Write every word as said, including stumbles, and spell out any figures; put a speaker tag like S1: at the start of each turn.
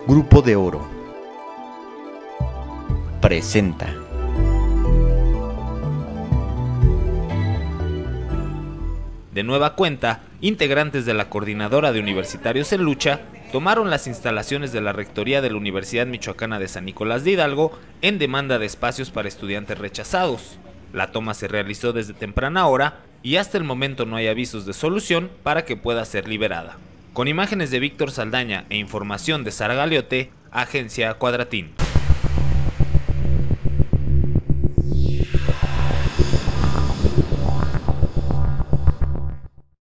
S1: Grupo de Oro presenta.
S2: De nueva cuenta, integrantes de la Coordinadora de Universitarios en Lucha tomaron las instalaciones de la Rectoría de la Universidad Michoacana de San Nicolás de Hidalgo en demanda de espacios para estudiantes rechazados. La toma se realizó desde temprana hora y hasta el momento no hay avisos de solución para que pueda ser liberada. Con imágenes de Víctor Saldaña e información de Sara Galiote, Agencia Cuadratín.